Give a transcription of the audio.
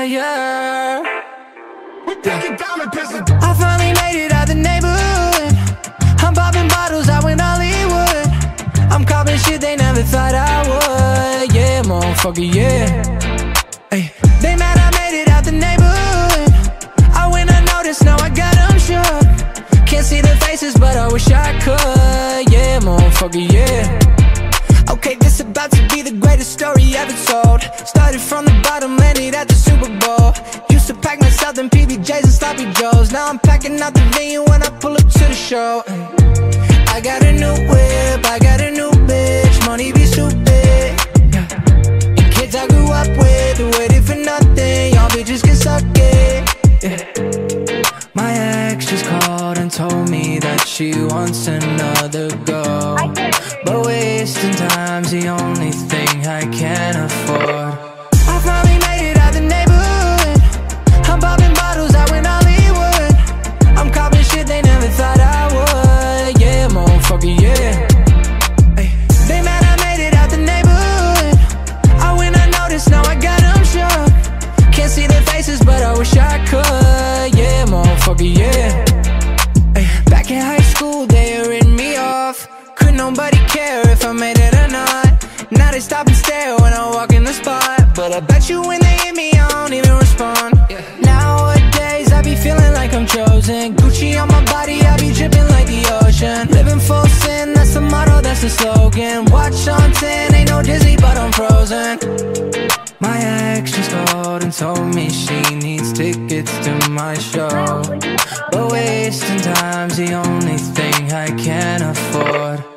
yeah. I finally made it out the neighborhood. I'm popping bottles out in Hollywood. I'm copping shit they never thought I would. Yeah, motherfucker, yeah. Ay, they mad I made it out the neighborhood. I went unnoticed, now I got them shook. Can't see their faces, but I wish I could. Yeah, motherfucker, yeah. Okay, this about to be the greatest story ever told. Started from the bottom, landed at the Super Bowl. Used to pack myself in PBJs and sloppy joes. Now I'm packing out the venue when I pull up to the show. I got a new whip, I got a new bitch. Money be stupid, yeah. And kids I grew up with, waiting for nothing. Y'all bitches can suck it, yeah. My ex just called and told me that she wants another go, but wasting time's the only thing I can afford. I finally made it out the neighborhood. I'm popping bottles out in Hollywood. I'm copping shit they never thought I would. Yeah, motherfucker, yeah. Ay, they mad I made it out the neighborhood. I went unnoticed, now I got them shook. Can't see their faces, but I wish I could. Yeah, motherfucker, yeah. Ay, back in high school, they had written me off. Couldn't nobody care if I made it or not. Now they stop and stare when I walk in the spot. But I bet you when they hit me, I don't even respond, yeah. Nowadays, I be feeling like I'm chosen. Gucci on my body, I be dripping like the ocean. Living full sin, that's the motto, that's the slogan. Watch on 10, ain't no Disney, but I'm frozen. My ex just called and told me she needs tickets to my show, but wasting time's the only thing I can afford.